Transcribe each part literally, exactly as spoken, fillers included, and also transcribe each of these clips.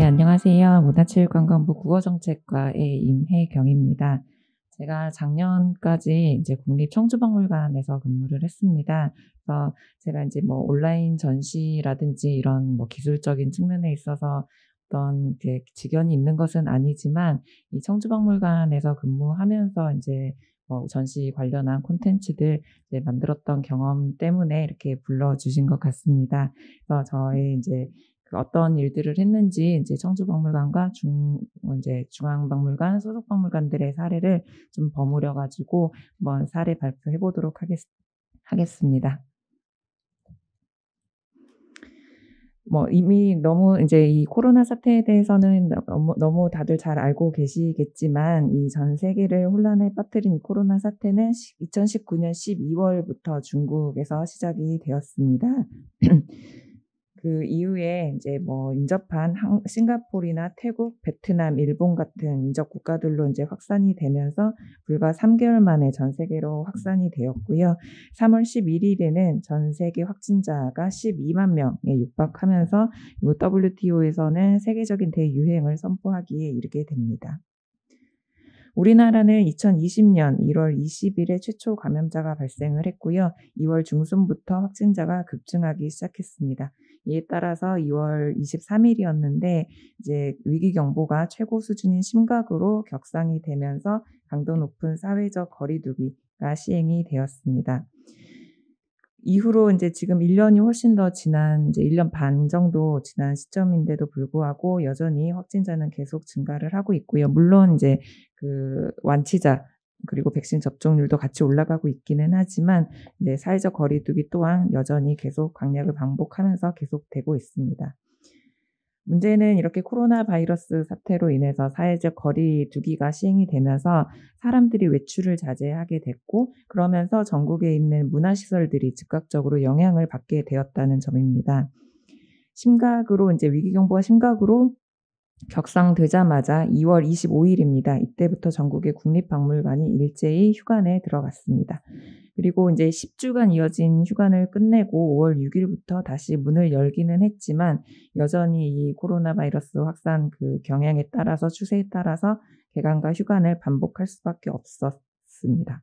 안녕하세요. 문화체육관광부 국어정책과의 임혜경입니다. 제가 작년까지 이제 국립청주박물관에서 근무를 했습니다. 그래서 제가 이제 뭐 온라인 전시라든지 이런 뭐 기술적인 측면에 있어서 어떤 이렇게 직연이 있는 것은 아니지만 이 청주박물관에서 근무하면서 인제 뭐 전시 관련한 콘텐츠들 이제 만들었던 경험 때문에 이렇게 불러주신 것 같습니다. 그래서 저의 인제 그 어떤 일들을 했는지 인제 청주박물관과 중 뭐 인제 중앙박물관, 소속 박물관들의 사례를 좀 버무려 가지고 한번 사례 발표해 보도록 하겠 하겠습니다. 뭐 이미 너무 인제 이 코로나 사태에 대해서는 너무 너무 다들 잘 알고 계시겠지만 이 전 세계를 혼란에 빠뜨린 이 코로나 사태는 시 이천십구 년 십이 월부터 중국에서 시작이 되었습니다. 그 이후에 인제 뭐 인접한 한 싱가포르나 태국, 베트남, 일본 같은 인접 국가들로 인제 확산이 되면서 불과 삼 개월 만에 전 세계로 확산이 되었고요. 삼 월 십일 일에는 전 세계 확진자가 십이만 명에 육박하면서 요 더블유티오에서는 세계적인 대유행을 선포하기에 이르게 됩니다. 우리나라는 이천이십 년 일 월 이십 일에 최초 감염자가 발생을 했고요. 이 월 중순부터 확진자가 급증하기 시작했습니다. 이에 따라서 이 월 이십삼 일이었는데 이제 위기 경보가 최고 수준인 심각으로 격상이 되면서 강도 높은 사회적 거리 두기가 시행이 되었습니다. 이후로 인제 지금 일 년이 훨씬 더 지난 이제 일 년 반 정도 지난 시점인데도 불구하고 여전히 확진자는 계속 증가를 하고 있고요. 물론 인제 그 완치자 그리고 백신 접종률도 같이 올라가고 있기는 하지만 이제 사회적 거리 두기 또한 여전히 계속 강약을 반복하면서 계속되고 있습니다. 문제는 이렇게 코로나 바이러스 사태로 인해서 사회적 거리 두기가 시행이 되면서 사람들이 외출을 자제하게 됐고 그러면서 전국에 있는 문화시설들이 즉각적으로 영향을 받게 되었다는 점입니다. 심각으로 인제 위기 경보가 심각으로 격상되자마자 이 월 이십오 일입니다. 이때부터 전국의 국립박물관이 일제히 휴관에 들어갔습니다. 그리고 인제 십 주간 이어진 휴관을 끝내고 오 월 육 일부터 다시 문을 열기는 했지만 여전히 이 코로나 바이러스 확산 그 경향에 따라서 추세에 따라서 개관과 휴관을 반복할 수밖에 없었습니다.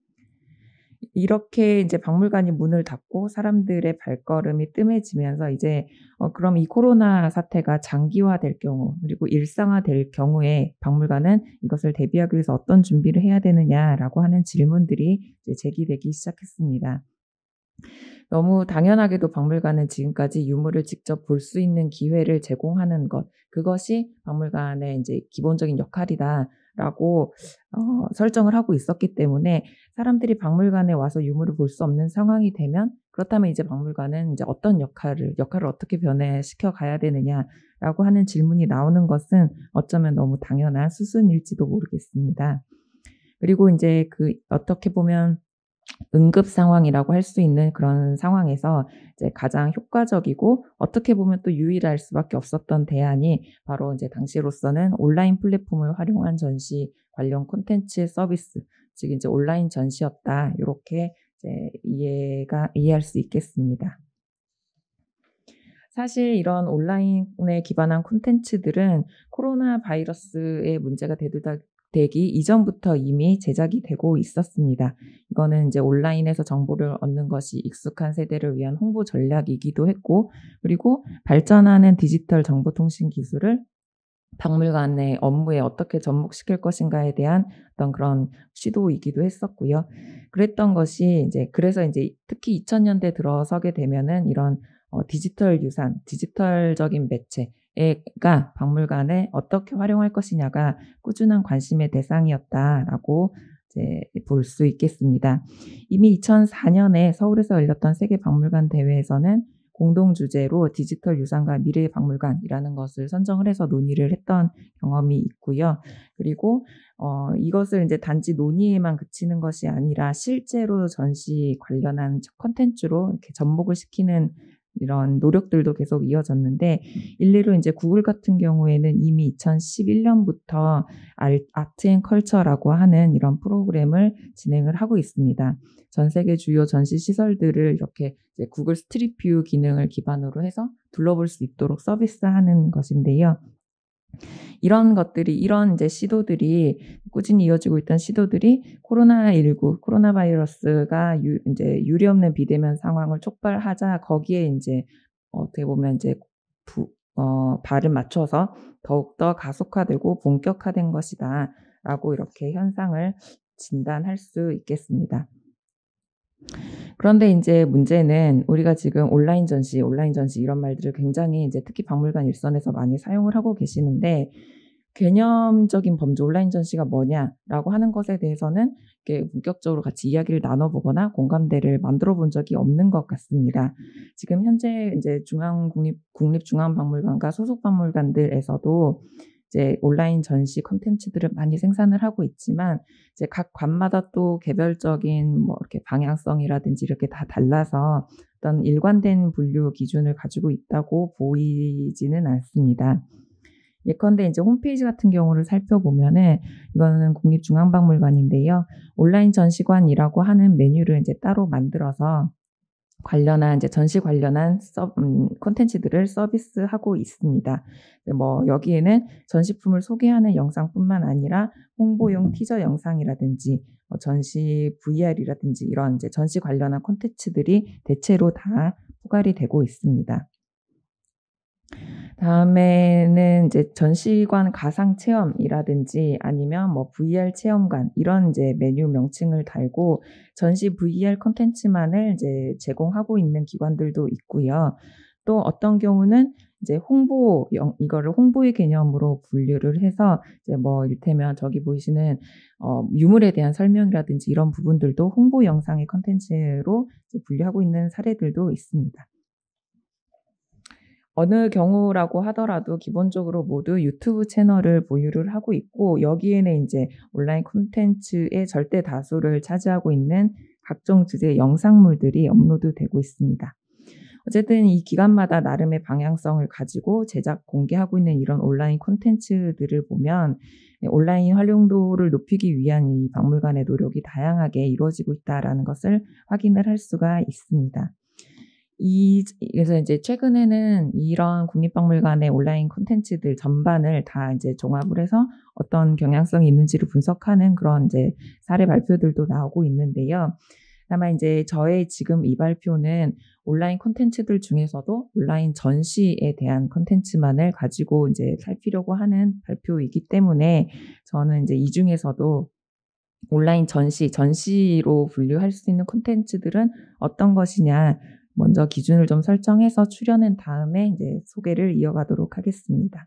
이렇게 인제 박물관이 문을 닫고 사람들의 발걸음이 뜸해지면서 이제 어 그럼 이 코로나 사태가 장기화될 경우 그리고 일상화될 경우에 박물관은 이것을 대비하기 위해서 어떤 준비를 해야 되느냐라고 하는 질문들이 이제 제기되기 시작했습니다. 너무 당연하게도 박물관은 지금까지 유물을 직접 볼 수 있는 기회를 제공하는 것 그것이 박물관의 인제 기본적인 역할이다라고 어 설정을 하고 있었기 때문에 사람들이 박물관에 와서 유물을 볼 수 없는 상황이 되면 그렇다면 이제 박물관은 인제 어떤 역할을, 역할을 어떻게 변해시켜 가야 되느냐라고 하는 질문이 나오는 것은 어쩌면 너무 당연한 수순일지도 모르겠습니다. 그리고 인제 그 어떻게 보면 응급 상황이라고 할 수 있는 그런 상황에서 이제 가장 효과적이고 어떻게 보면 또 유일할 수밖에 없었던 대안이 바로 인제 당시로서는 온라인 플랫폼을 활용한 전시 관련 콘텐츠 서비스 즉 인제 온라인 전시였다. 요렇게 이제 이해가 이해할 수 있겠습니다. 사실 이런 온라인에 기반한 콘텐츠들은 코로나 바이러스의 문제가 대두다 되기 이전부터 이미 제작이 되고 있었습니다. 이거는 인제 온라인에서 정보를 얻는 것이 익숙한 세대를 위한 홍보 전략이기도 했고 그리고 발전하는 디지털 정보통신 기술을 박물관의 업무에 어떻게 접목시킬 것인가에 대한 어떤 그런 시도이기도 했었고요. 그랬던 것이 인제 그래서 인제 특히 이천 년대 들어서게 되면은 이런 어 디지털 유산, 디지털적인 매체에가 박물관을 어떻게 활용할 것이냐가 꾸준한 관심의 대상이었다라고 이제 볼 수 있겠습니다. 이미 이천사 년에 서울에서 열렸던 세계박물관 대회에서는 공동 주제로 디지털 유산과 미래의 박물관이라는 것을 선정을 해서 논의를 했던 경험이 있고요. 그리고 어 이것을 인제 단지 논의에만 그치는 것이 아니라 실제로 전시 관련한 저 콘텐츠로 이렇게 접목을 시키는 이런 노력들도 계속 이어졌는데 일례로 인제 구글 같은 경우에는 이미 이천십일 년부터 알 아트 앤 컬처라고 하는 이런 프로그램을 진행을 하고 있습니다. 전 세계 주요 전시 시설들을 이렇게 이제 구글 스트릿 뷰 기능을 기반으로 해서 둘러볼 수 있도록 서비스하는 것인데요. 이런 것들이 이런 이제 시도들이 꾸준히 이어지고 있던 시도들이 코로나십구 코로나 바이러스가 유 인제 유례없는 비대면 상황을 촉발하자 거기에 인제 어떻게 보면 인제 부 어 발을 맞춰서 더욱더 가속화되고 본격화된 것이다라고 이렇게 현상을 진단할 수 있겠습니다. 그런데 인제 문제는 우리가 지금 온라인 전시, 온라인 전시 이런 말들을 굉장히 이제 특히 박물관 일선에서 많이 사용을 하고 계시는데 개념적인 범주 '온라인 전시가 뭐냐.'라고 하는 것에 대해서는 이렇게 본격적으로 같이 이야기를 나눠 보거나 공감대를 만들어 본 적이 없는 것 같습니다. 지금 현재 인제 중앙 국립 국립중앙박물관과 소속 박물관들에서도 이제 온라인 전시 콘텐츠들을 많이 생산을 하고 있지만 이제 각 관마다 또 개별적인 뭐 이렇게 방향성이라든지 이렇게 다 달라서 어떤 일관된 분류 기준을 가지고 있다고 보이지는 않습니다. 예컨대 인제 홈페이지 같은 경우를 살펴보면은 이거는 국립중앙박물관인데요. 온라인 전시관이라고 하는 메뉴를 인제 따로 만들어서 관련한 이제 전시 관련한 서 음 콘텐츠들을 서비스하고 있습니다. 네 뭐 여기에는 전시품을 소개하는 영상뿐만 아니라 홍보용 티저 영상이라든지 뭐 전시 브이알이라든지 이런 이제 전시 관련한 콘텐츠들이 대체로 다 포괄이 되고 있습니다. 다음에는 이제 전시관 가상 체험이라든지 아니면 뭐 브이알 체험관 이런 이제 메뉴 명칭을 달고 전시 브이알 콘텐츠만을 이제 제공하고 있는 기관들도 있고요. 또 어떤 경우는 이제 홍보 영 이거를 홍보의 개념으로 분류를 해서 이제 뭐 이를테면 저기 보이시는 어 유물에 대한 설명이라든지 이런 부분들도 홍보 영상의 콘텐츠로 이제 분류하고 있는 사례들도 있습니다. 어느 경우라고 하더라도 기본적으로 모두 유튜브 채널을 보유를 하고 있고 여기에는 인제 온라인 콘텐츠의 절대 다수를 차지하고 있는 각종 주제의 영상물들이 업로드되고 있습니다. 어쨌든 이 기관마다 나름의 방향성을 가지고 제작 공개하고 있는 이런 온라인 콘텐츠들을 보면 예 '온라인 활용도를 높이기 위한 이 박물관의 노력이 다양하게 이루어지고 있다.'라는 것을 확인을 할 수가 있습니다. 이 그래서 인제 최근에는 이런 국립박물관의 온라인 콘텐츠들 전반을 다 인제 종합을 해서 어떤 경향성이 있는지를 분석하는 그런 인제 사례 발표들도 나오고 있는데요. 다만 인제 저의 지금 이 발표는 온라인 콘텐츠들 중에서도 온라인 전시에 대한 콘텐츠만을 가지고 인제 살피려고 하는 발표이기 때문에 저는 인제 이 중에서도 온라인 전시, 전시로 분류할 수 있는 콘텐츠들은 어떤 것이냐 먼저 기준을 좀 설정해서 추려낸 다음에 인제 소개를 이어가도록 하겠습니다.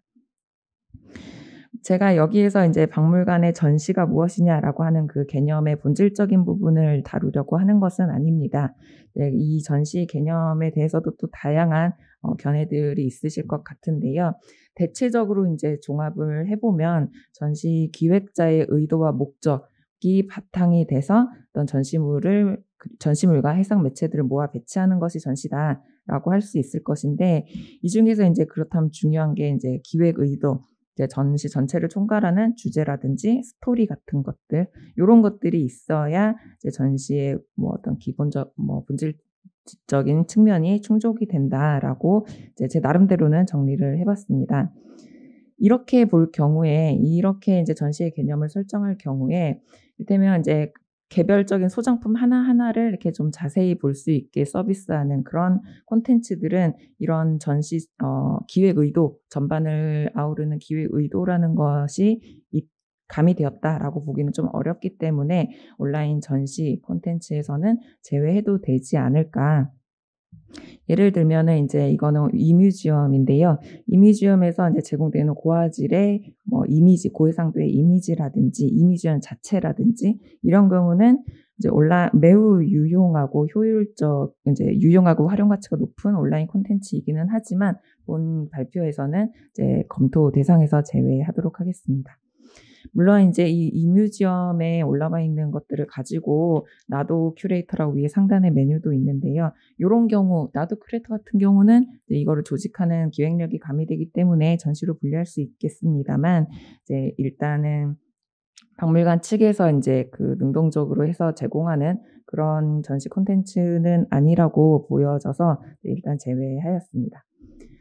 제가 여기에서 인제 '박물관의 전시가 무엇이냐.'라고 하는 그 개념의 본질적인 부분을 다루려고 하는 것은 아닙니다. 네 이 전시 개념에 대해서도 또 다양한 어 견해들이 있으실 것 같은데요. 대체적으로 인제 종합을 해 보면 전시 기획자의 의도와 목적이 바탕이 돼서 어떤 전시물을 그 전시물과 해상 매체들을 모아 배치하는 것이 전시다라고 할 수 있을 것인데 이 중에서 인제 그렇다면 중요한 게 인제 기획 의도 이제 전시 전체를 총괄하는 주제라든지 스토리 같은 것들 요런 것들이 있어야 이제 전시의 뭐 어떤 기본적 뭐 본질적인 측면이 충족이 된다라고 이제 제 나름대로는 정리를 해 봤습니다. 이렇게 볼 경우에 이렇게 인제 전시의 개념을 설정할 경우에 이를테면 인제 개별적인 소장품 하나하나를 이렇게 좀 자세히 볼 수 있게 서비스하는 그런 콘텐츠들은 이런 전시 어 기획 의도 전반을 아우르는 기획 의도라는 것이 이 가미되었다라고 보기는 좀 어렵기 때문에 '온라인 전시 콘텐츠에서는 제외해도 되지 않을까.' 예를 들면은 인제 이거는 이뮤지엄인데요. 이뮤지엄에서 인제 제공되는 고화질의 뭐 이미지 고해상도의 이미지라든지 이뮤지엄 자체라든지 이런 경우는 이제 온라 매우 유용하고 효율적 인제 유용하고 활용 가치가 높은 온라인 콘텐츠이기는 하지만 본 발표에서는 이제 검토 대상에서 제외하도록 하겠습니다. 물론 인제 이 이뮤지엄에 올라와 있는 것들을 가지고 나도 큐레이터라고 위에 상단에 메뉴도 있는데요. 요런 경우 나도 큐레이터 같은 경우는 이제 이거를 조직하는 기획력이 가미되기 때문에 전시로 분류할 수 있겠습니다만 이제 일단은 박물관 측에서 인제 그 능동적으로 해서 제공하는 그런 전시 콘텐츠는 아니라고 보여져서 일단 제외하였습니다.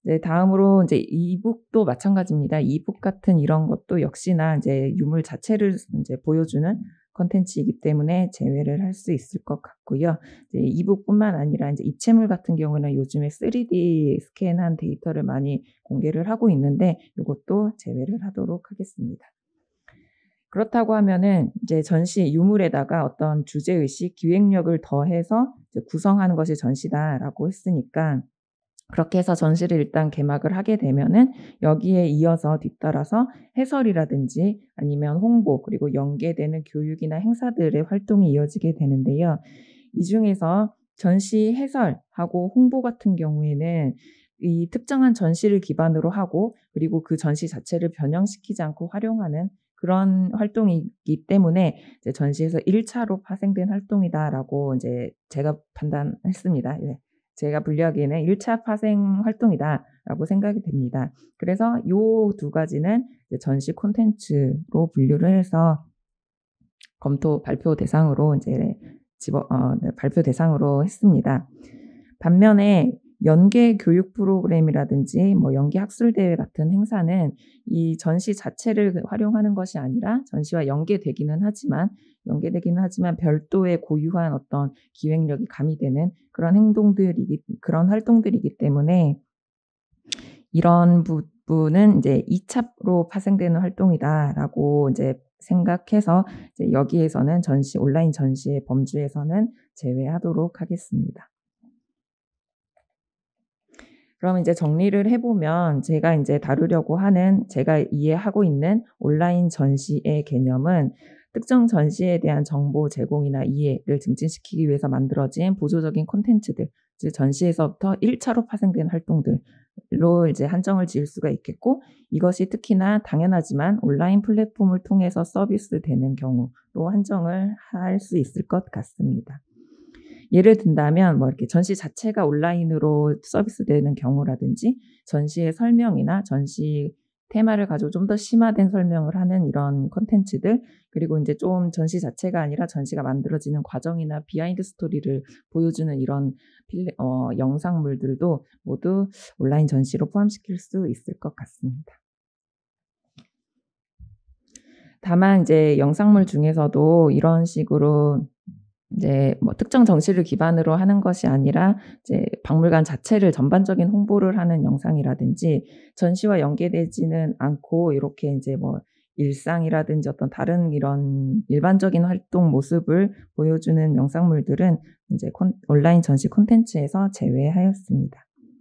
이제 다음으로 이제 이북도 마찬가지입니다. 이북 같은 이런 것도 역시나 이제 유물 자체를 이제 보여주는 콘텐츠이기 때문에 제외를 할 수 있을 것 같고요. 이제 이북뿐만 아니라 이제 입체물 같은 경우는 요즘에 쓰리디 스캔한 데이터를 많이 공개를 하고 있는데 요것도 제외를 하도록 하겠습니다. 그렇다고 하면은 이제 전시 유물에다가 어떤 주제의식, 기획력을 더해서 이제 구성하는 것이 전시다라고 했으니까 그렇게 해서 전시를 일단 개막을 하게 되면은 여기에 이어서 뒤따라서 해설이라든지 아니면 홍보 그리고 연계되는 교육이나 행사들의 활동이 이어지게 되는데요. 이 중에서 전시 해설하고 홍보 같은 경우에는 이 특정한 전시를 기반으로 하고 그리고 그 전시 자체를 변형시키지 않고 활용하는 그런 활동이기 때문에 이제 전시에서 일 차로 파생된 활동이다라고 이제 제가 판단했습니다. 예. 제가 분류하기에는 일 차 파생 활동이다라고 생각이 됩니다. 그래서 요 두 가지는 이제 전시 콘텐츠로 분류를 해서 검토 발표 대상으로 이제 집어 어 네 발표 대상으로 했습니다. 반면에 연계 교육 프로그램이라든지 뭐 연계 학술 대회 같은 행사는 이 전시 자체를 활용하는 것이 아니라 전시와 연계되기는 하지만 연계되기는 하지만 별도의 고유한 어떤 기획력이 가미되는 그런 행동들이기 그런 활동들이기 때문에 이런 부분은 이제 이 차로 파생되는 활동이다라고 이제 생각해서 이제 여기에서는 전시 온라인 전시의 범주에서는 제외하도록 하겠습니다. 그럼 이제 정리를 해 보면 제가 인제 다루려고 하는 제가 이해하고 있는 온라인 전시의 개념은 특정 전시에 대한 정보 제공이나 이해를 증진시키기 위해서 만들어진 보조적인 콘텐츠들, 즉 전시에서부터 일 차로 파생된 활동들로 이제 한정을 지을 수가 있겠고 이것이 특히나 당연하지만 온라인 플랫폼을 통해서 서비스되는 경우로 한정을 할 수 있을 것 같습니다. 예를 든다면 뭐 이렇게 전시 자체가 온라인으로 서비스되는 경우라든지 전시의 설명이나 전시 테마를 가지고 좀 더 심화된 설명을 하는 이런 콘텐츠들 그리고 인제 좀 전시 자체가 아니라 전시가 만들어지는 과정이나 비하인드 스토리를 보여주는 이런 필레 어 영상물들도 모두 온라인 전시로 포함시킬 수 있을 것 같습니다. 다만 이제 영상물 중에서도 이런 식으로 이제 뭐 특정 전시를 기반으로 하는 것이 아니라 이제 박물관 자체를 전반적인 홍보를 하는 영상이라든지 전시와 연계되지는 않고 이렇게 인제 뭐 일상이라든지 어떤 다른 이런 일반적인 활동 모습을 보여주는 영상물들은 인제 콘 온라인 전시 콘텐츠에서 제외하였습니다.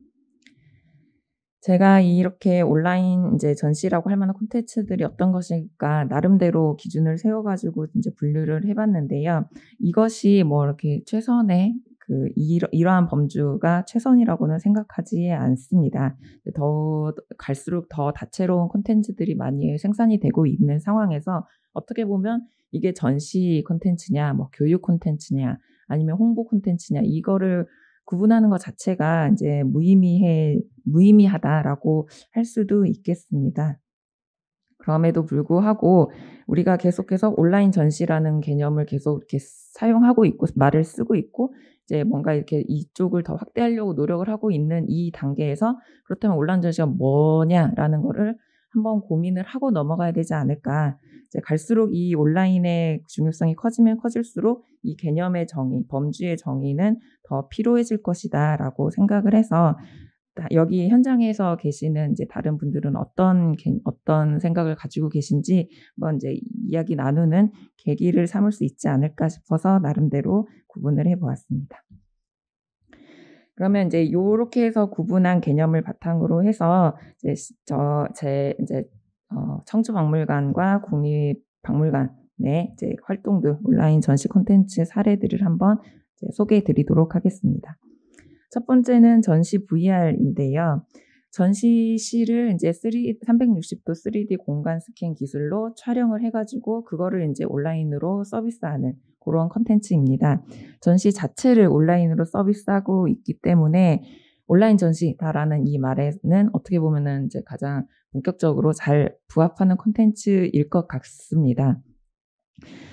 제가 이렇게 온라인 인제 전시라고 할 만한 콘텐츠들이 어떤 것일까 나름대로 기준을 세워 가지고 인제 분류를 해 봤는데요. 이것이 뭐 이렇게 최선의 그 이러 이러한 범주가 최선이라고는 생각하지 않습니다. 더 갈수록 더 다채로운 콘텐츠들이 많이 생산이 되고 있는 상황에서 어떻게 보면 이게 전시 콘텐츠냐 뭐 교육 콘텐츠냐 아니면 홍보 콘텐츠냐 이거를 구분하는 것 자체가 인제 무의미해 무의미하다라고 할 수도 있겠습니다. 그럼에도 불구하고 우리가 계속해서 온라인 전시라는 개념을 계속 이렇게 사용하고 있고 말을 쓰고 있고 이제 뭔가 이렇게 이쪽을 더 확대하려고 노력을 하고 있는 이 단계에서 '그렇다면 온라인 전시가 뭐냐.'라는 거를 한번 고민을 하고 넘어가야 되지 않을까. 이제 갈수록 이 온라인의 중요성이 커지면 커질수록 이 개념의 정의, 범주의 정의는 더 필요해질 것이다라고 생각을 해서 다 여기 현장에서 계시는 이제 다른 분들은 어떤 개 어떤 생각을 가지고 계신지 한번 이제 이야기 나누는 계기를 삼을 수 있지 않을까 싶어서 나름대로 구분을 해 보았습니다. 그러면 인제 요렇게 해서 구분한 개념을 바탕으로 해서 이제 시 저 제 인제 어 청주박물관과 국립박물관의 이제 활동들 온라인 전시 콘텐츠 사례들을 한번 이제 소개해 드리도록 하겠습니다. 첫 번째는 전시 브이알인데요. 전시실을 인제 쓰리 삼백육십 도 쓰리디 공간 스캔 기술로 촬영을 해 가지고 그거를 인제 온라인으로 서비스하는 고런 콘텐츠입니다. 전시 자체를 온라인으로 서비스하고 있기 때문에 '온라인 전시다.'라는 이 말에는 어떻게 보면은 이제 가장 본격적으로 잘 부합하는 콘텐츠일 것 같습니다.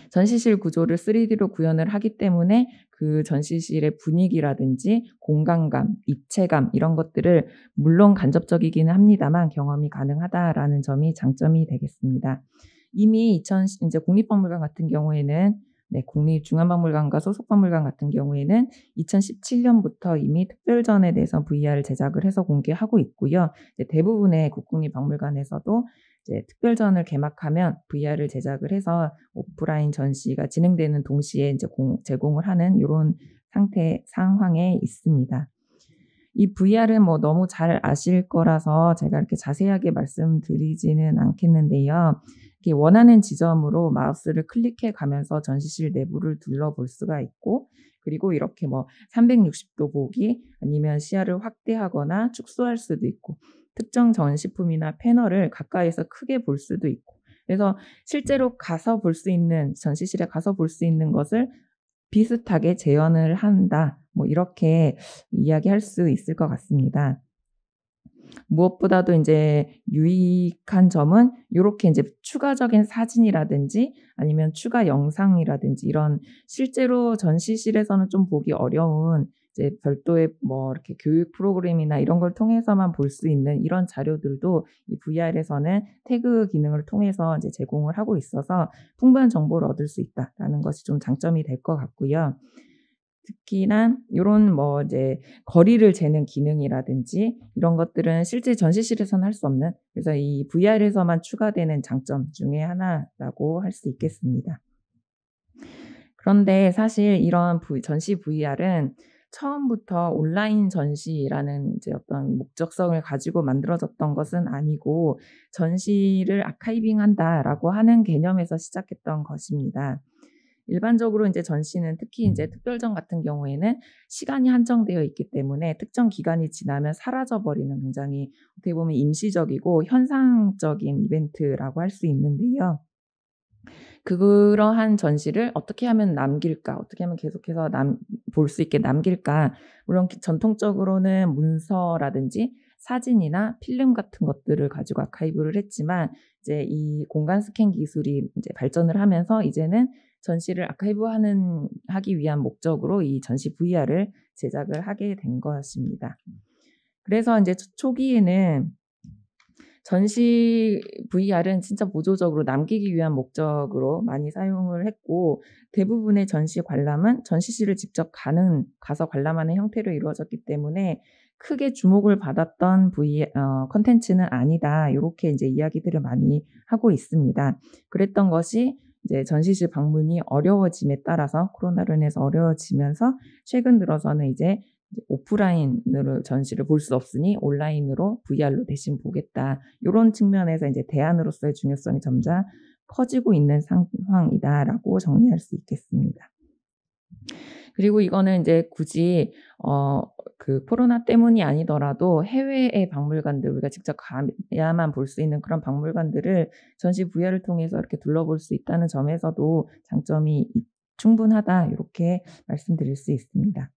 전시실 구조를 쓰리디로 구현을 하기 때문에 그 전시실의 분위기라든지 공간감, 입체감 이런 것들을 물론 간접적이기는 합니다만 경험이 가능하다라는 점이 장점이 되겠습니다. 이미 이천 인제 국립박물관 같은 경우에는 네 국립중앙박물관과 소속박물관 같은 경우에는 이천십칠 년부터 이미 특별전에 대해서 브이알을 제작을 해서 공개하고 있고요. 이제 대부분의 국국립박물관에서도 이제 특별전을 개막하면 브이알을 제작을 해서 오프라인 전시가 진행되는 동시에 인제 공 제공을 하는 요런 상태 상황에 있습니다. 이 브이알은 뭐 너무 잘 아실 거라서 제가 이렇게 자세하게 말씀드리지는 않겠는데요. 이렇게 원하는 지점으로 마우스를 클릭해 가면서 전시실 내부를 둘러볼 수가 있고 그리고 이렇게 뭐 삼백육십 도 보기 아니면 시야를 확대하거나 축소할 수도 있고 특정 전시품이나 패널을 가까이서 크게 볼 수도 있고 그래서 실제로 가서 볼 수 있는 전시실에 가서 볼 수 있는 것을 비슷하게 재현을 한다. 뭐 이렇게 이야기할 수 있을 것 같습니다. 무엇보다도 인제 유익한 점은 요렇게 인제 추가적인 사진이라든지 아니면 추가 영상이라든지 이런 실제로 전시실에서는 좀 보기 어려운 이제 별도의 뭐 이렇게 교육 프로그램이나 이런 걸 통해서만 볼 수 있는 이런 자료들도 이 브이알에서는 태그 기능을 통해서 이제 제공을 하고 있어서 풍부한 정보를 얻을 수 있다라는 것이 좀 장점이 될 것 같고요. 특히나 요런 뭐 이제 거리를 재는 기능이라든지 이런 것들은 실제 전시실에서는 할 수 없는 그래서 이 브이알에서만 추가되는 장점 중에 하나라고 할 수 있겠습니다. 그런데 사실 이런 V 전시 브이알은 처음부터 온라인 전시라는 이제 어떤 목적성을 가지고 만들어졌던 것은 아니고 '전시를 아카이빙한다.'라고 하는 개념에서 시작했던 것입니다. 일반적으로 인제 전시는 특히 인제 특별전 같은 경우에는 시간이 한정되어 있기 때문에 특정 기간이 지나면 사라져 버리는 굉장히 어떻게 보면 임시적이고 현상적인 이벤트라고 할 수 있는데요. 그러한 전시를 어떻게 하면 남길까? 어떻게 하면 계속해서 남 볼 수 있게 남길까? 물론 기 전통적으로는 문서라든지 사진이나 필름 같은 것들을 가지고 아카이브를 했지만 이제 이 공간 스캔 기술이 인제 발전을 하면서 이제는 전시를 아카이브하는 하기 위한 목적으로 이 전시 브이알을 제작을 하게 된 것입니다. 그래서 인제 초 초기에는 전시 브이알은 진짜 보조적으로 남기기 위한 목적으로 많이 사용을 했고 대부분의 전시 관람은 전시실을 직접 가는 가서 관람하는 형태로 이루어졌기 때문에 크게 주목을 받았던 브이 어 콘텐츠는 아니다. 요렇게 인제 이야기들을 많이 하고 있습니다. 그랬던 것이 이제 전시실 방문이 어려워짐에 따라서 코로나로 인해서 어려워지면서 최근 들어서는 이제 이제 오프라인으로 전시를 볼 수 없으니 온라인으로 브이알로 대신 보겠다. 요런 측면에서 인제 대안으로서의 중요성이 점차 커지고 있는 상황이다라고 정리할 수 있겠습니다. 그리고 이거는 인제 굳이 어 그 코로나 때문이 아니더라도 해외의 박물관들 우리가 직접 가야만 볼 수 있는 그런 박물관들을 전시 브이알을 통해서 이렇게 둘러볼 수 있다는 점에서도 장점이 있 충분하다 요렇게 말씀드릴 수 있습니다.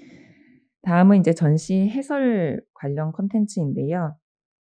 다음은 인제 전시 해설 관련 콘텐츠인데요.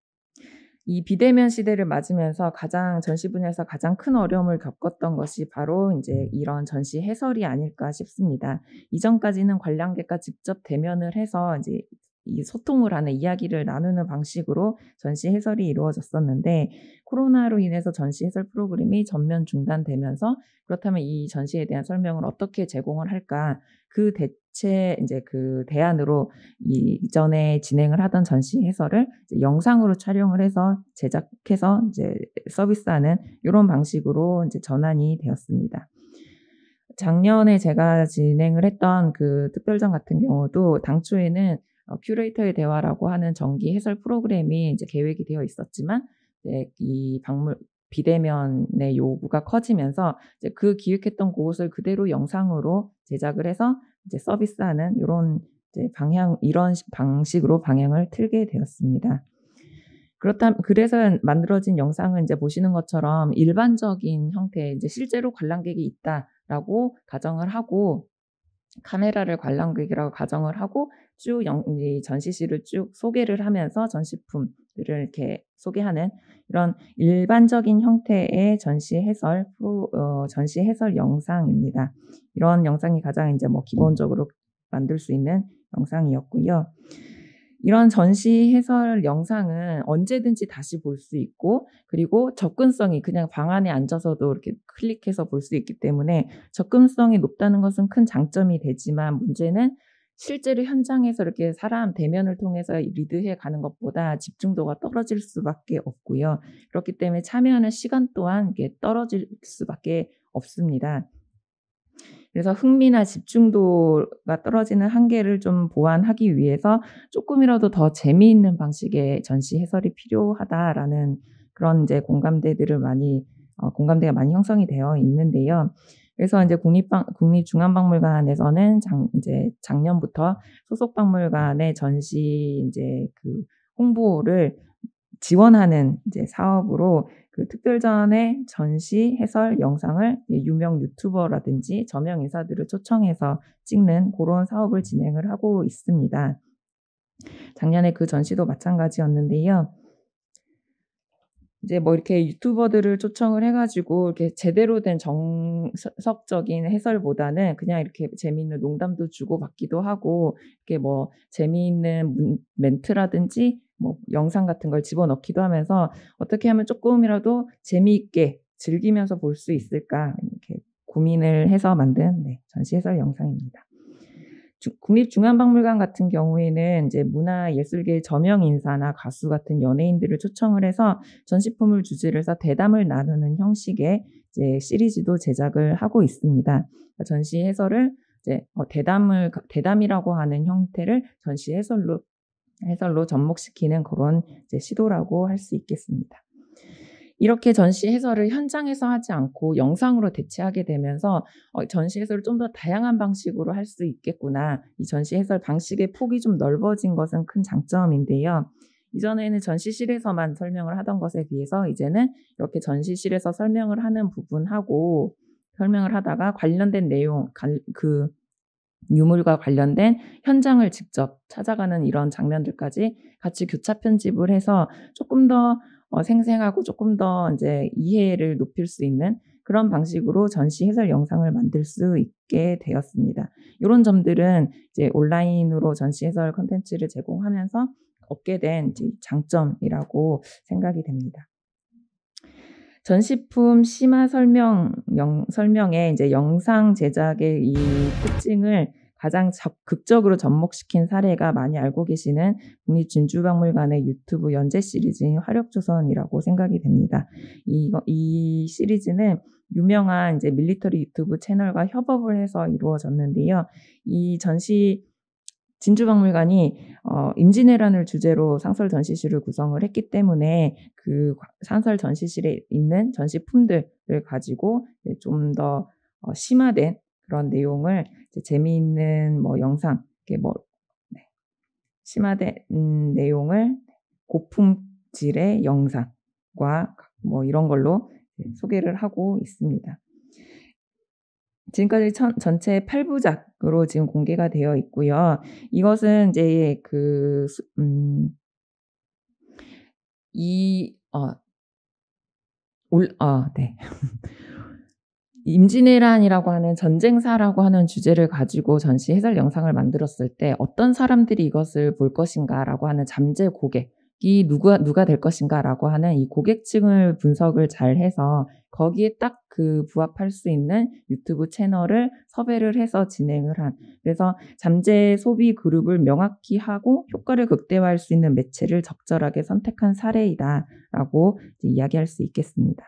이 비대면 시대를 맞으면서 가장 전시 분야에서 가장 큰 어려움을 겪었던 것이 바로 인제 이런 전시 해설이 아닐까 싶습니다. 이전까지는 관람객과 직접 대면을 해서 인제 이 소통을 하는 이야기를 나누는 방식으로 전시 해설이 이루어졌었는데 코로나로 인해서 전시 해설 프로그램이 전면 중단되면서 그렇다면 이 전시에 대한 설명을 어떻게 제공을 할까? 그 대체 인제 그 대안으로 이 이전에 진행을 하던 전시 해설을 이제 영상으로 촬영을 해서 제작해서 이제 서비스하는 요런 방식으로 인제 전환이 되었습니다. 작년에 제가 진행을 했던 그 특별전 같은 경우도 당초에는 어 큐레이터의 대화라고 하는 정기 해설 프로그램이 이제 계획이 되어 있었지만 네 이 박물 비대면의 요구가 커지면서 이제 그 기획했던 곳을 그대로 영상으로 제작을 해서 이제 서비스하는 요런 이제 방향 이런 식 방식으로 방향을 틀게 되었습니다. 그렇담 그래서 만들어진 영상은 인제 보시는 것처럼 일반적인 형태의 이제 실제로 관람객이 있다라고 가정을 하고 카메라를 관람객이라고 가정을 하고 쭉 영 이 전시실을 쭉 소개를 하면서 전시품 내용들을 이렇게 소개하는 이런 일반적인 형태의 전시 해설 프로 어 전시 해설 영상입니다. 이런 영상이 가장 이제 뭐 기본적으로 만들 수 있는 영상이었고요. 이런 전시 해설 영상은 언제든지 다시 볼 수 있고, 그리고 접근성이 그냥 방 안에 앉아서도 이렇게 클릭해서 볼 수 있기 때문에 접근성이 높다는 것은 큰 장점이 되지만, 문제는 실제로 현장에서 이렇게 사람 대면을 통해서 리드해 가는 것보다 집중도가 떨어질 수밖에 없고요. 그렇기 때문에 참여하는 시간 또한 이게 떨어질 수밖에 없습니다. 그래서 흥미나 집중도가 떨어지는 한계를 좀 보완하기 위해서 조금이라도 더 재미있는 방식의 전시 해설이 필요하다라는 그런 이제 공감대들을 많이 어 공감대가 많이 형성이 되어 있는데요. 그래서 인제 국립박 국립중앙박물관에서는 작 인제 작년부터 소속 박물관의 전시 인제 그 홍보를 지원하는 이제 사업으로 그 특별전의 전시 해설 영상을 유명 유튜버라든지 저명 인사들을 초청해서 찍는 고런 사업을 진행을 하고 있습니다. 작년에 그 전시도 마찬가지였는데요. 이제 뭐 이렇게 유튜버들을 초청을 해 가지고 이렇게 제대로 된 정석적인 해설보다는 그냥 이렇게 재미있는 농담도 주고받기도 하고, 이렇게 뭐 재미있는 문 멘트라든지 뭐 영상 같은 걸 집어넣기도 하면서 '어떻게 하면 쪼끔이라도 재미있게 즐기면서 볼 수 있을까?' 이렇게 고민을 해서 만든 네 전시 해설 영상입니다. 주 국립중앙박물관 같은 경우에는 인제 문화예술계의 저명 인사나 가수 같은 연예인들을 초청을 해서 전시품을 주제로 해서 대담을 나누는 형식의 이제 시리즈도 제작을 하고 있습니다. 전시 해설을 이제 어 대담을 대담이라고 하는 형태를 전시 해설로 해설로 접목시키는 그런 이제 시도라고 할 수 있겠습니다. 이렇게 전시 해설을 현장에서 하지 않고 영상으로 대체하게 되면서 어 '전시 해설을 좀 더 다양한 방식으로 할 수 있겠구나.' 이 전시 해설 방식의 폭이 좀 넓어진 것은 큰 장점인데요. 이전에는 전시실에서만 설명을 하던 것에 비해서 이제는 이렇게 전시실에서 설명을 하는 부분하고 설명을 하다가 관련된 내용 관 그 유물과 관련된 현장을 직접 찾아가는 이런 장면들까지 같이 교차 편집을 해서 쪼끔 더 어 생생하고 쪼끔 더 인제 이해를 높일 수 있는 그런 방식으로 전시 해설 영상을 만들 수 있게 되었습니다. 요런 점들은 이제 온라인으로 전시 해설 콘텐츠를 제공하면서 얻게 된 이제 장점이라고 생각이 됩니다. 전시품 심화 설명 영 설명에 인제 영상 제작의 이 특징을 가장 적 극적으로 접목시킨 사례가 많이 알고 계시는 국립진주박물관의 유튜브 연재 시리즈인 화력조선이라고 생각이 됩니다. 이거 이 시리즈는 유명한 이제 밀리터리 유튜브 채널과 협업을 해서 이루어졌는데요. 이 전시 진주박물관이 어 임진왜란을 주제로 상설 전시실을 구성을 했기 때문에 그 상설 전시실에 있는 전시품들을 가지고 이제 좀 더 어 심화된 그런 내용을 이제 재미있는 뭐 영상 이렇게 뭐 네 심화된 음 내용을 고품질의 영상과 뭐 이런 걸로 네 소개를 하고 있습니다. 지금까지 천 전체 팔 부작으로 지금 공개가 되어 있고요. 이것은 인제 그 수 음 이 어 올 아 네. 임진왜란이라고 하는 전쟁사라고 하는 주제를 가지고 전시 해설 영상을 만들었을 때 '어떤 사람들이 이것을 볼 것인가.'라고 하는 잠재 고객이 누가 누가 될 것인가라고 하는 이 고객층을 분석을 잘해서 거기에 딱 그 부합할 수 있는 유튜브 채널을 섭외를 해서 진행을 한, 그래서 잠재 소비 그룹을 명확히 하고 효과를 극대화할 수 있는 매체를 적절하게 선택한 사례이다라고 이제 이야기할 수 있겠습니다.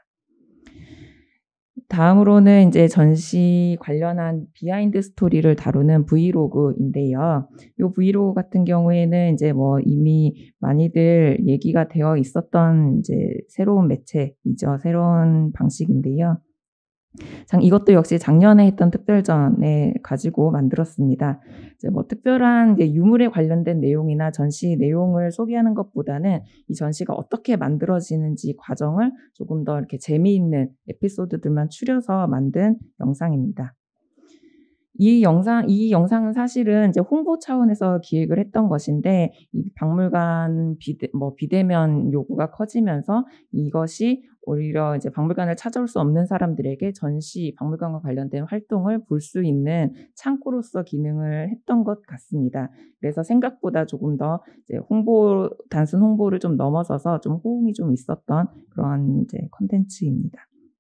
다음으로는 인제 전시 관련한 비하인드 스토리를 다루는 브이로그인데요. 요 브이로그 같은 경우에는 인제 뭐 이미 많이들 얘기가 되어 있었던 인제 새로운 매체이죠. 새로운 방식인데요. 장 이것도 역시 작년에 했던 특별전에 가지고 만들었습니다. 이제 뭐 특별한 이제 유물에 관련된 내용이나 전시 내용을 소개하는 것보다는 이 전시가 어떻게 만들어지는지 과정을 조금 더 이렇게 재미있는 에피소드들만 추려서 만든 영상입니다. 이 영상 이 영상은 사실은 이제 홍보 차원에서 기획을 했던 것인데 이 박물관 비대 뭐 비대면 요구가 커지면서 이것이 오히려 이제 박물관을 찾아올 수 없는 사람들에게 전시 박물관과 관련된 활동을 볼 수 있는 창구로서 기능을 했던 것 같습니다. 그래서 생각보다 조금 더 이제 홍보 단순 홍보를 좀 넘어서서 좀 호응이 좀 있었던 그런 이제 콘텐츠입니다.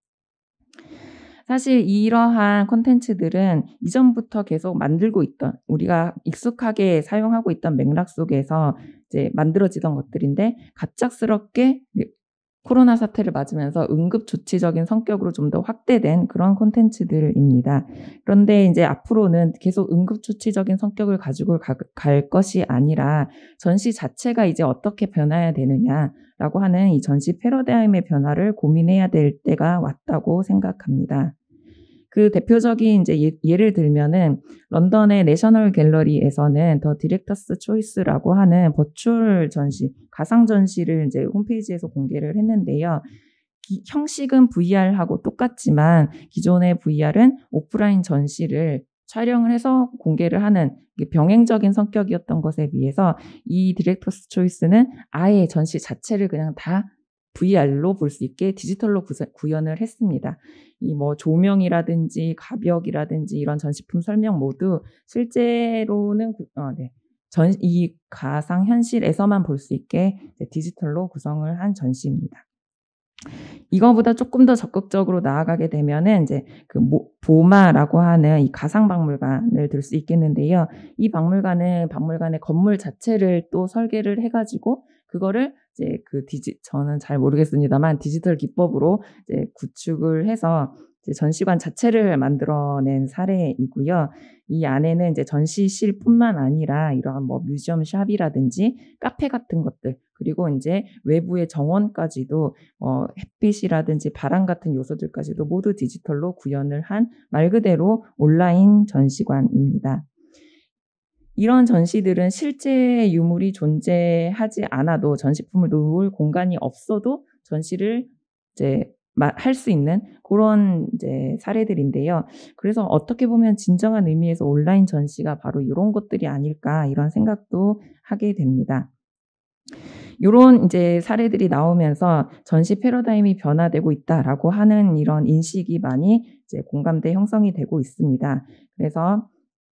사실 이러한 콘텐츠들은 이전부터 계속 만들고 있던 우리가 익숙하게 사용하고 있던 맥락 속에서 이제 만들어지던 것들인데 갑작스럽게 코로나 사태를 맞으면서 응급조치적인 성격으로 좀 더 확대된 그런 콘텐츠들입니다. 그런데 이제 앞으로는 계속 응급조치적인 성격을 가지고 가, 갈 것이 아니라 전시 자체가 이제 어떻게 변화해야 되느냐라고 하는 이 전시 패러다임의 변화를 고민해야 될 때가 왔다고 생각합니다. 그 대표적인 이제 예, 예를 들면은 런던의 내셔널 갤러리에서는 더 디렉터스 초이스라고 하는 버추얼 전시, 가상 전시를 이제 홈페이지에서 공개를 했는데요. 기, 형식은 브이알하고 똑같지만 기존의 브이알은 오프라인 전시를 촬영을 해서 공개를 하는 병행적인 성격이었던 것에 비해서 이 디렉터스 초이스는 아예 전시 자체를 그냥 다 브이알로 볼 수 있게 디지털로 구현을 했습니다. 이 뭐 조명이라든지 가벽이라든지 이런 전시품 설명 모두 실제로는 어, 네. 전, 이 가상 현실에서만 볼 수 있게 디지털로 구성을 한 전시입니다. 이거보다 조금 더 적극적으로 나아가게 되면은 이제 그 보마라고 하는 이 가상 박물관을 들 수 있겠는데요. 이 박물관은 박물관의 건물 자체를 또 설계를 해가지고 그거를 이제 그 디지 저는 잘 모르겠습니다만 디지털 기법으로 이제 구축을 해서 이제 전시관 자체를 만들어낸 사례이고요. 이 안에는 이제 전시실뿐만 아니라 이러한 뭐 뮤지엄 샵이라든지 카페 같은 것들 그리고 이제 외부의 정원까지도 어, 햇빛이라든지 바람 같은 요소들까지도 모두 디지털로 구현을 한 말 그대로 온라인 전시관입니다. 이런 전시들은 실제 유물이 존재하지 않아도 전시품을 놓을 공간이 없어도 전시를 이제 할 수 있는 그런 이제 사례들인데요. 그래서 어떻게 보면 진정한 의미에서 온라인 전시가 바로 이런 것들이 아닐까 이런 생각도 하게 됩니다. 이런 이제 사례들이 나오면서 전시 패러다임이 변화되고 있다라고 하는 이런 인식이 많이 이제 공감대 형성이 되고 있습니다. 그래서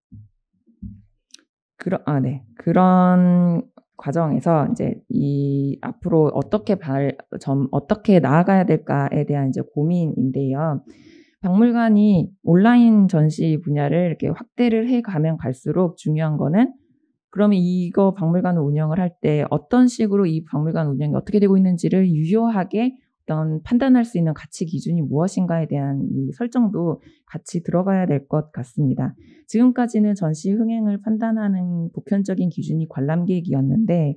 그런 아, 네. 그런 과정에서 이제 이 앞으로 어떻게 발, 점, 어떻게 나아가야 될까에 대한 이제 고민인데요. 박물관이 온라인 전시 분야를 이렇게 확대를 해 가면 갈수록 중요한 거는 그러면 이거 박물관을 운영을 할 때 어떤 식으로 이 박물관 운영이 어떻게 되고 있는지를 유효하게 어떤 판단할 수 있는 가치 기준이 무엇인가에 대한 이 설정도 같이 들어가야 될 것 같습니다. 지금까지는 전시 흥행을 판단하는 보편적인 기준이 관람객이었는데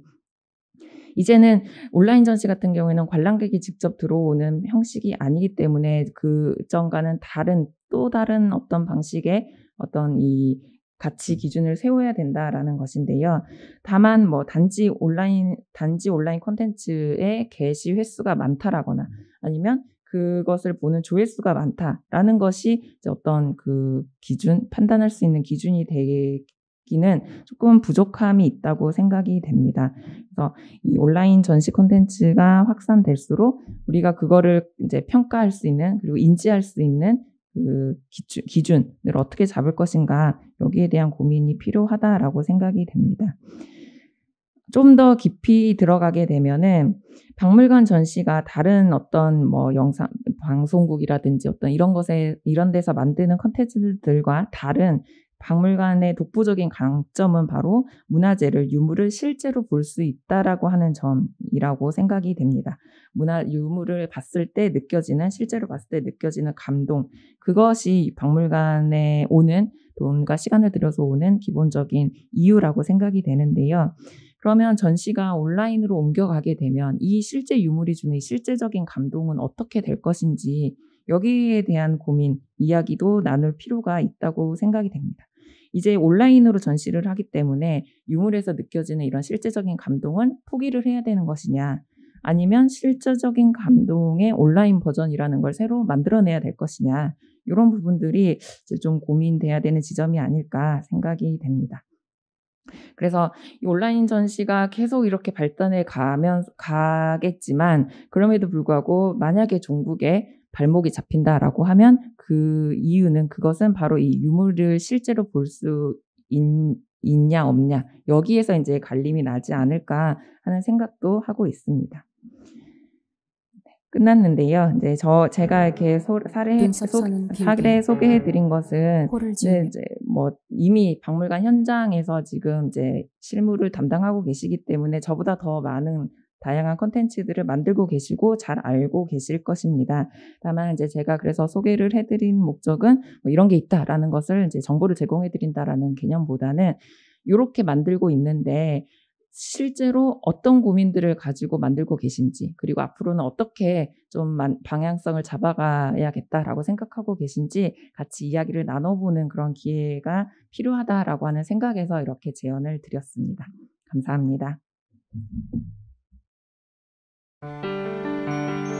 이제는 온라인 전시 같은 경우에는 관람객이 직접 들어오는 형식이 아니기 때문에 그 전과는 다른 또 다른 어떤 방식의 어떤 이 가치 기준을 세워야 된다라는 것인데요. 다만 뭐 단지 온라인 단지 온라인 콘텐츠의 게시 횟수가 많다라거나 아니면 그것을 보는 조회수가 많다라는 것이 이제 어떤 그 기준 판단할 수 있는 기준이 되기는 조금 부족함이 있다고 생각이 됩니다. 그래서 이 온라인 전시 콘텐츠가 확산될수록 우리가 그거를 이제 평가할 수 있는 그리고 인지할 수 있는 그 기준, 기준을 어떻게 잡을 것인가 여기에 대한 고민이 필요하다라고 생각이 됩니다. 좀 더 깊이 들어가게 되면은 박물관 전시가 다른 어떤 뭐 영상 방송국이라든지 어떤 이런 것에 이런 데서 만드는 콘텐츠들과 다른 박물관의 독보적인 강점은 바로 문화재를 유물을 실제로 볼 수 있다라고 하는 점이라고 생각이 됩니다. 문화 유물을 봤을 때 느껴지는 실제로 봤을 때 느껴지는 감동 그것이 박물관에 오는 돈과 시간을 들여서 오는 기본적인 이유라고 생각이 되는데요. 그러면 전시가 온라인으로 옮겨가게 되면 이 실제 유물이 주는 실제적인 감동은 어떻게 될 것인지 여기에 대한 고민, 이야기도 나눌 필요가 있다고 생각이 됩니다. 이제 온라인으로 전시를 하기 때문에 유물에서 느껴지는 이런 실제적인 감동은 포기를 해야 되는 것이냐 아니면 실질적인 감동의 온라인 버전이라는 걸 새로 만들어내야 될 것이냐. 요런 부분들이 이제 좀 고민돼야 되는 지점이 아닐까 생각이 됩니다. 그래서 이 온라인 전시가 계속 이렇게 발전해 가면 가겠지만 그럼에도 불구하고 만약에 종북에 발목이 잡힌다라고 하면 그 이유는 그것은 바로 이 유물을 실제로 볼 수 있 있냐 없냐 여기에서 인제 갈림이 나지 않을까 하는 생각도 하고 있습니다. 끝났는데요. 인제 저 제가 이렇게 소 사례 소 눈썹선은 사례 길게 소개해 드린 것은 코를 네 지으며 이제 뭐 이미 박물관 현장에서 지금 이제 실무를 담당하고 계시기 때문에 저보다 더 많은 다양한 콘텐츠들을 만들고 계시고 잘 알고 계실 것입니다. 다만 인제 제가 그래서 소개를 해 드린 목적은 뭐 '이런 게 있다.'라는 것을 이제 정보를 제공해 드린다라는 개념보다는 요렇게 만들고 있는데 실제로 어떤 고민들을 가지고 만들고 계신지 그리고 '앞으로는 어떻게 좀 만 방향성을 잡아가야겠다.'라고 생각하고 계신지 같이 이야기를 나눠 보는 그런 기회가 필요하다라고 하는 생각에서 이렇게 제언을 드렸습니다. 감사합니다.